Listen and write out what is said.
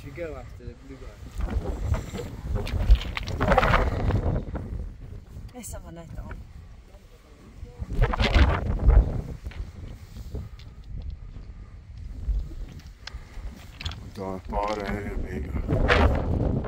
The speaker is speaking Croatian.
Should we go after the blue guy? Essa var Aneto. Bara här är